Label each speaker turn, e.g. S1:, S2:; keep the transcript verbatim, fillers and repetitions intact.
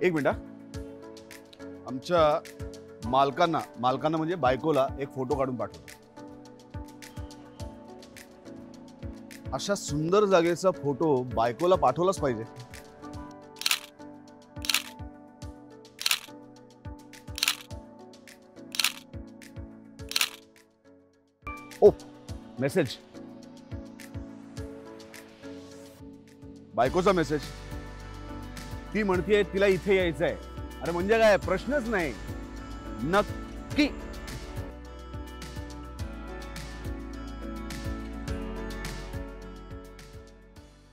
S1: एक मिनिट हा. आमच्या मालकांना मालकांना म्हणजे बायकोला एक फोटो काढून पाठव. अशा सुंदर जागेचा फोटो बायकोला पाठवलाच पाहिजे. ओ मेसेज. बायकोचा मेसेज. ती म्हणतीये तिला इथे यायचंय. अरे म्हणजे काय प्रश्नच नाही. नक्की